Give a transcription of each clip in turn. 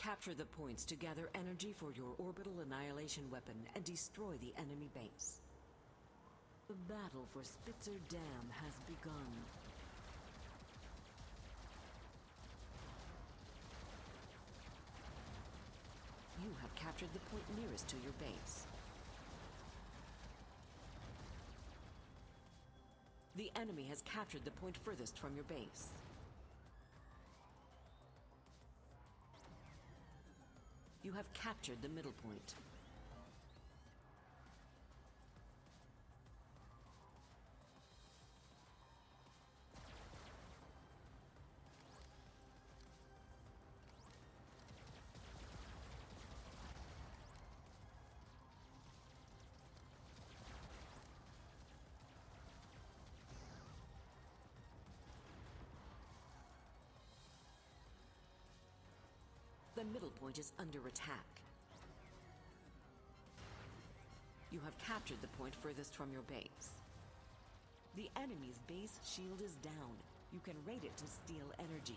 Capture the points to gather energy for your orbital annihilation weapon and destroy the enemy base. The battle for Spitzer Dam has begun. You have captured the point nearest to your base. The enemy has captured the point furthest from your base. You have captured the middle point. The middle point is under attack. You have captured the point furthest from your base. The enemy's base shield is down. You can raid it to steal energy.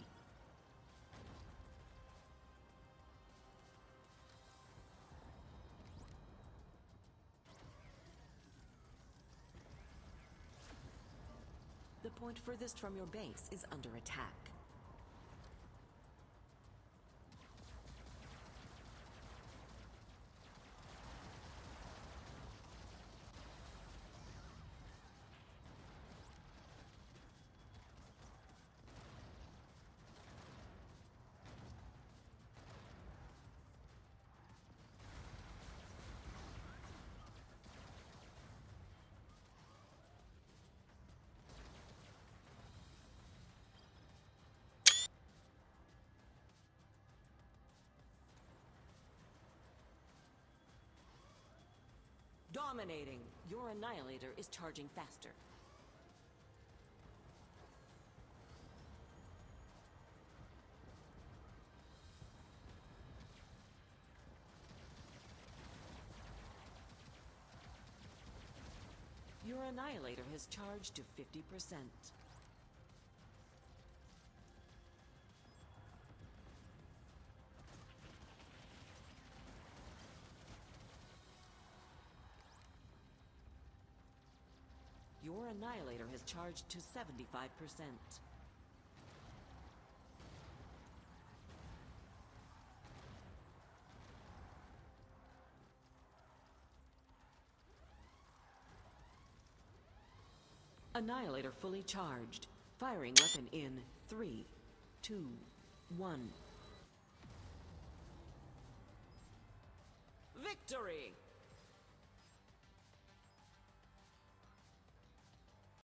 The point furthest from your base is under attack. Dominating! Your Annihilator is charging faster. Your Annihilator has charged to 50%. Your Annihilator has charged to 75%. Annihilator fully charged. Firing weapon in 3, 2, 1. Victory!